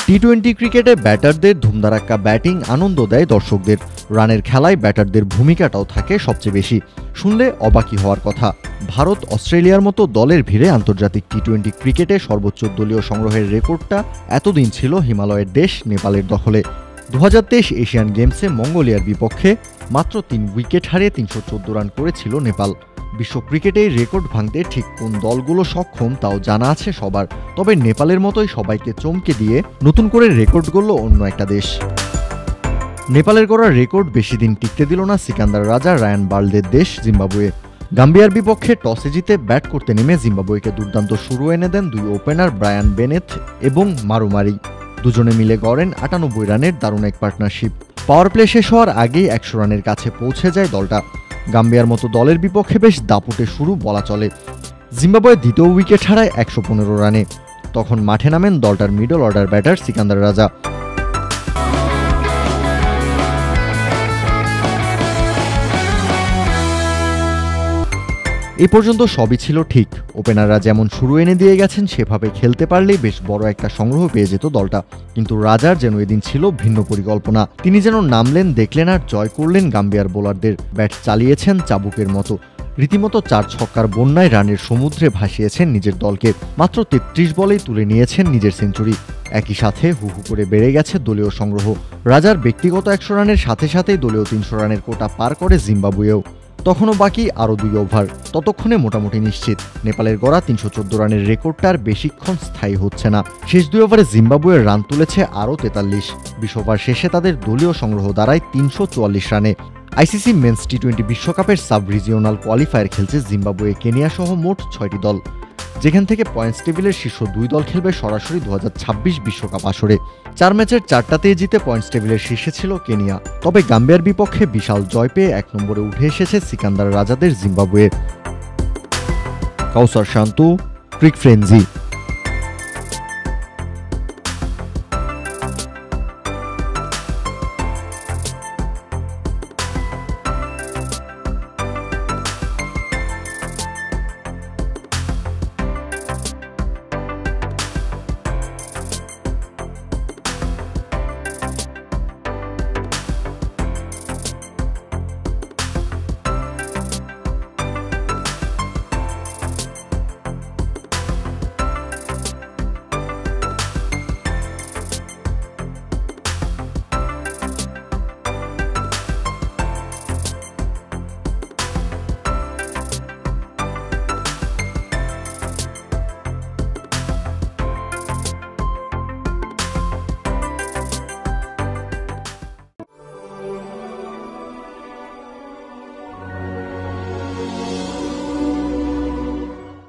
টি-20 ক্রিকেটে ব্যাটারদের ধুমধারাক্কা ব্যাটিং আনন্দ দেয় দর্শকদের। রানের খেলায় ব্যাটারদের ভূমিকাটাও থাকে সবচেয়ে বেশি। শুনলে অবাকই হওয়ার কথা, ভারত অস্ট্রেলিয়ার মতো দলের ভিড়ে আন্তর্জাতিক টি-20 ক্রিকেটে সর্বোচ্চ দলীয় সংগ্রহের রেকর্ডটা এতদিন ছিল হিমালয়ের দেশ নেপালের দখলে। 2023 এশিয়ান গেমসে মঙ্গোলিয়ার বিপক্ষে মাত্র 3 উইকেট হারিয়ে 314 রান করেছিল নেপাল। বিশ্ব ক্রিকেটে রেকর্ড ভাঙতে ঠিক কোন দলগুলো সক্ষম তাও জানা আছে সবার, তবে নেপালের মতোই সবাইকে চমকে দিয়ে নতুন করে রেকর্ড গড়ল অন্য একটা দেশ। নেপালের গড়া রেকর্ড বেশি দিন টিকতে দিল না সিকান্দার রাজা রায়ান বার্লদের দেশ জিম্বাবুয়ে। গাম্বিয়ার বিপক্ষে টসে জিতে ব্যাট করতে নেমে জিম্বাবুয়েকে দুর্দান্ত শুরু এনে দেন দুই ওপেনার ব্রায়ান বেনেথ এবং মারুমারি। দুজনে মিলে গড়েন 98 রানের দারুণ এক পার্টনারশিপ। পাওয়ার প্লে শেষ হওয়ার আগেই 100 রানের কাছে পৌঁছে যায় দলটা। গাম্বিয়ার মতো দলের বিপক্ষে বেশ দাপুটে শুরু বলা চলে। জিম্বাবুয়ে দ্বিতীয় উইকেট হারায় 115 রানে। তখন মাঠে নামেন দলটার মিডল অর্ডার ব্যাটার সিকান্দার রাজা। এই পর্যন্ত সবই ছিল ঠিক। ওপেনাররা যেমন শুরু এনে দিয়ে গেছেন সেভাবে খেলতে পারলেই বেশ বড় একটা সংগ্রহ পেয়ে যেত দলটা। কিন্তু রাজার যেন এদিন ছিল ভিন্ন পরিকল্পনা। তিনি যেন নামলেন, দেখলেন আর জয় করলেন গাম্বিয়ার বোলারদের। ব্যাট চালিয়েছেন চাবুকের মতো, রীতিমতো 4 ছক্কার বন্যায় রানের সমুদ্রে ভাসিয়েছেন নিজের দলকে। মাত্র 33 বলেই তুলে নিয়েছেন নিজের সেঞ্চুরি। একই সাথে হু হু করে বেড়ে গেছে দলীয় সংগ্রহ। রাজার ব্যক্তিগত 100 রানের সাথে সাথেই দলীয় 300 রানের কোটা পার করে জিম্বাবুয়েও। তখনও বাকি আরও 2 ওভার, ততক্ষণে মোটামুটি নিশ্চিত নেপালের গড়া 314 রানের রেকর্ডটা আর বেশিক্ষণ স্থায়ী হচ্ছে না। শেষ 2 ওভারে জিম্বাবুয়ের রান তুলেছে আরও 43। 20 ওভার শেষে তাদের দলীয় সংগ্রহ দাঁড়ায় 344 রানে। আইসিসি মেন্স টি-20 বিশ্বকাপের সাব রিজিওনাল কোয়ালিফায়ার খেলছে জিম্বাবুয়ে, কেনিয়া সহ মোট 6টি দল, যেখান থেকে পয়েন্টস টেবিলের শীর্ষ 2 দল খেলবে সরাসরি 2026 বিশ্বকাপ আসরে। 4 ম্যাচের 4টাতেই জিতে পয়েন্টস টেবিলের শীর্ষে ছিল কেনিয়া। তবে গাম্বিয়ার বিপক্ষে বিশাল জয় পেয়ে 1 নম্বরে উঠে এসেছে সিকান্দার রাজাদের জিম্বাবুয়ে। কাউসার শান্তু, ক্রিকফ্রেঞ্জি।